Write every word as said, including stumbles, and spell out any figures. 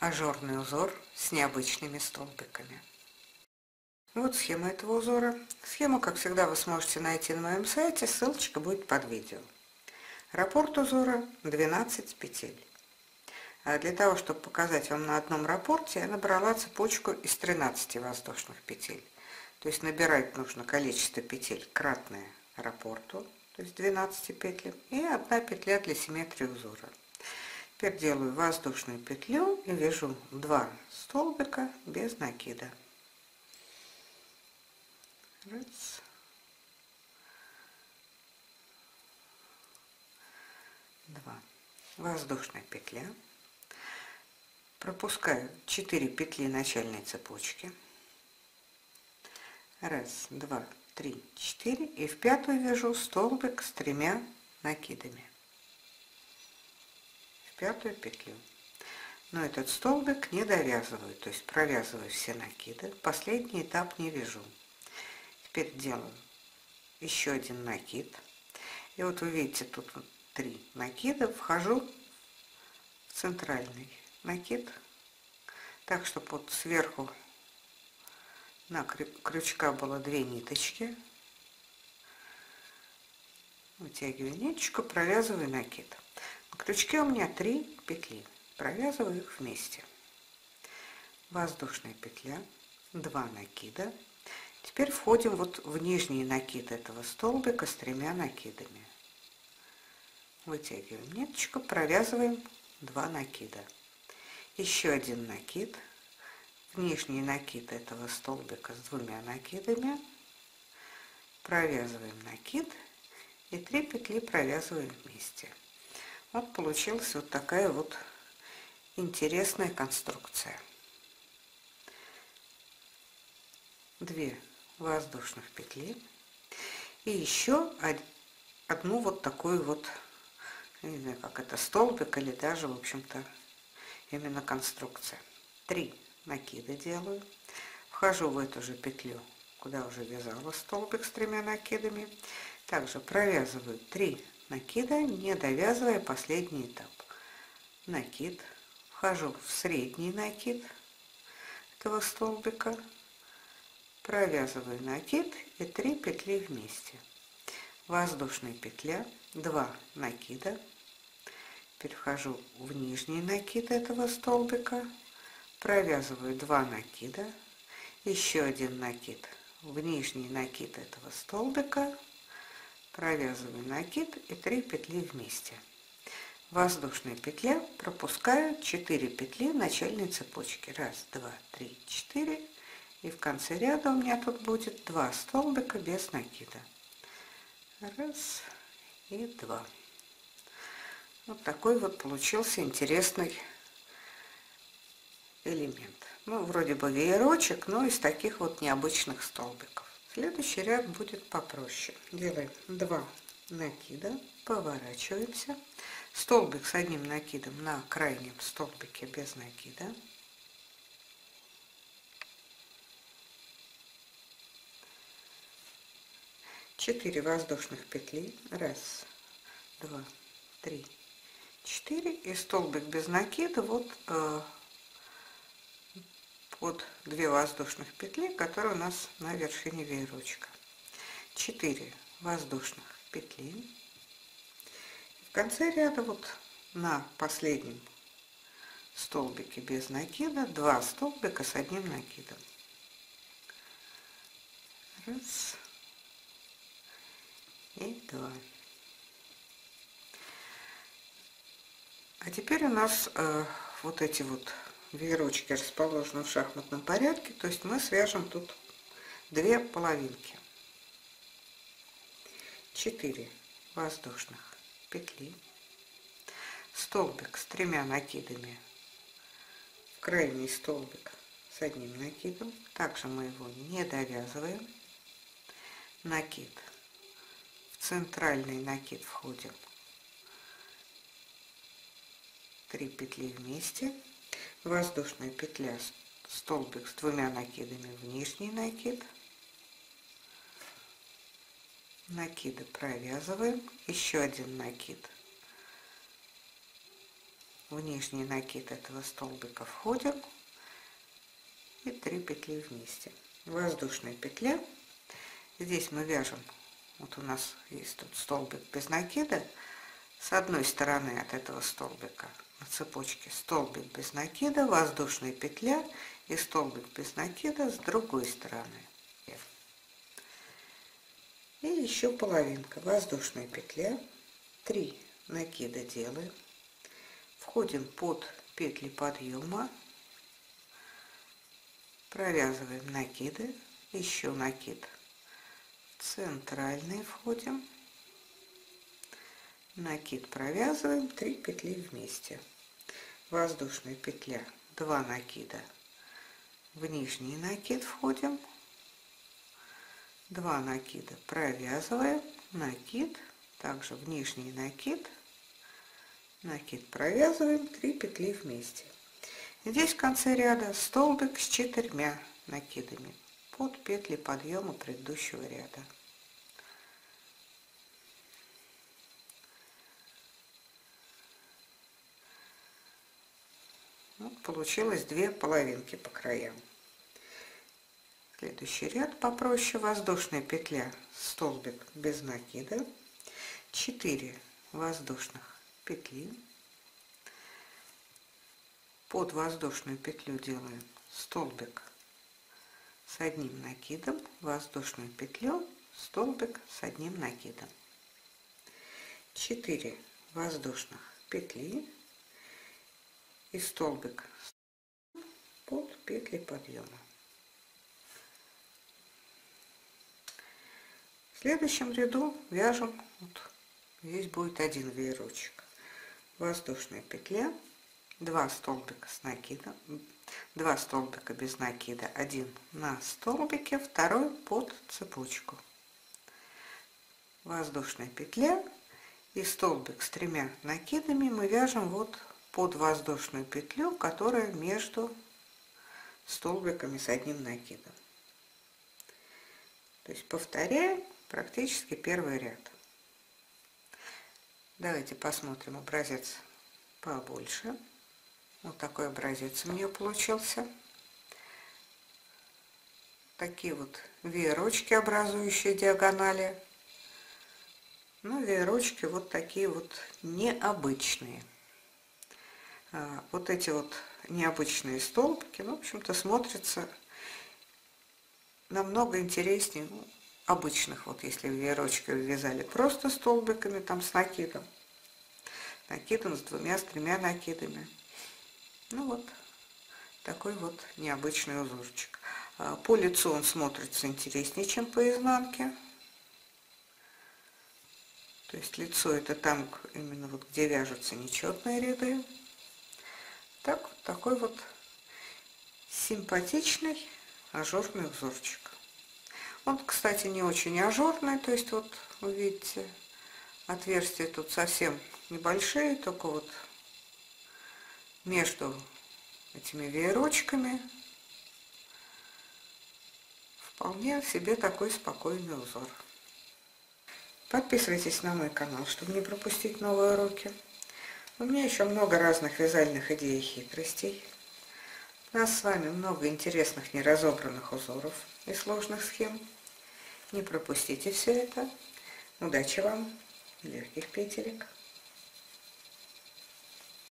ажурный узор с необычными столбиками. Вот схема этого узора. Схему, как всегда, вы сможете найти на моем сайте, ссылочка будет под видео. Раппорт узора двенадцать петель. А для того, чтобы показать вам на одном раппорте, я набрала цепочку из тринадцати воздушных петель. То есть набирать нужно количество петель кратное раппорту, то есть двенадцати петлям, и одна петля для симметрии узора. Теперь делаю воздушную петлю и вяжу два столбика без накида. Раз. Два. Воздушная петля. Пропускаю четыре петли начальной цепочки. Раз, два, три, четыре. И в пятую вяжу столбик с тремя накидами. В пятую петлю. Но этот столбик не довязываю, то есть провязываю все накиды. Последний этап не вяжу. Теперь делаю еще один накид. И вот вы видите, тут три накида. Вхожу в центральный накид, так, чтобы вот сверху на крючка было две ниточки. Вытягиваю ниточку, провязываю накид. На крючке у меня три петли. Провязываю их вместе. Воздушная петля, два накида. Теперь входим вот в нижний накид этого столбика с тремя накидами. Вытягиваем ниточку, провязываем два накида. Еще один накид. В нижний накид этого столбика с двумя накидами. Провязываем накид и три петли провязываем вместе. Вот получилась вот такая вот интересная конструкция. Две воздушных петли и еще одну вот такую вот, я не знаю, как это, столбик или даже, в общем-то, именно конструкция. Три накида делаю, вхожу в эту же петлю, куда уже вязала столбик с тремя накидами. Также провязываю три накида, не довязывая последний этап. Накид, вхожу в средний накид этого столбика, провязываю накид и три петли вместе. Воздушная петля, два накида. Перехожу в нижний накид этого столбика, провязываю два накида, еще один накид в нижний накид этого столбика, провязываю накид и три петли вместе. Воздушная петля, пропускаю четыре петли начальной цепочки. Раз, два, три, четыре. И в конце ряда у меня тут будет два столбика без накида. Раз и два. Вот такой вот получился интересный элемент. Ну, вроде бы веерочек, но из таких вот необычных столбиков. Следующий ряд будет попроще. Делаем два накида, поворачиваемся. Столбик с одним накидом на крайнем столбике без накида. четыре воздушных петли. Раз, два, три, четыре. И столбик без накида вот э, под две воздушных петли, которые у нас на вершине веерочка. четыре воздушных петли. В конце ряда вот на последнем столбике без накида два столбика с одним накидом. Раз и два. А теперь у нас э, вот эти вот веерочки расположены в шахматном порядке, то есть мы свяжем тут две половинки. четыре воздушных петли, столбик с тремя накидами в крайний столбик с одним накидом, также мы его не довязываем, накид, в центральный накид входим три петли вместе, воздушная петля, столбик с двумя накидами в нижний накид, накиды провязываем, еще один накид в нижний накид этого столбика входим и три петли вместе. Воздушная петля. Здесь мы вяжем, вот у нас есть тут столбик без накида, с одной стороны от этого столбика на цепочке столбик без накида, воздушная петля и столбик без накида с другой стороны. И еще половинка, воздушная петля, три накида делаем, входим под петли подъема, провязываем накиды, еще накид, центральный входим, накид провязываем, три петли вместе, воздушная петля, два накида, в нижний накид входим, два накида провязываем, накид, также в нижний накид, накид провязываем, три петли вместе. Здесь в конце ряда столбик с четырьмя накидами под петли подъема предыдущего ряда. Вот получилось две половинки по краям. Следующий ряд попроще. Воздушная петля, столбик без накида, четыре воздушных петли. Под воздушную петлю делаем столбик с одним накидом, воздушную петлю, столбик с одним накидом. четыре воздушных петли и столбик под петли подъема. В следующем ряду вяжем, вот здесь будет один веерочек, воздушная петля, два столбика с накидом, два столбика без накида, один на столбике, второй под цепочку, воздушная петля и столбик с тремя накидами мы вяжем вот под воздушную петлю, которая между столбиками с одним накидом. То есть повторяем практически первый ряд. Давайте посмотрим образец побольше. Вот такой образец у нее получился. Такие вот веерочки, образующие диагонали. Ну, веерочки вот такие вот необычные. Вот эти вот необычные столбики, ну, в общем-то, смотрятся намного интереснее, ну, обычных. Вот если веерочки вязали просто столбиками, там с накидом, накидом с двумя, с тремя накидами. Ну вот такой вот необычный узорчик. По лицу он смотрится интереснее, чем по изнанке. То есть лицо это там именно вот где вяжутся нечетные ряды. Так вот такой вот симпатичный ажурный узорчик. Он, кстати, не очень ажурный, то есть вот вы видите, отверстия тут совсем небольшие, только вот между этими веерочками вполне себе такой спокойный узор. Подписывайтесь на мой канал, чтобы не пропустить новые уроки. У меня еще много разных вязальных идей и хитростей. У нас с вами много интересных неразобранных узоров и сложных схем. Не пропустите все это. Удачи вам, легких петелек!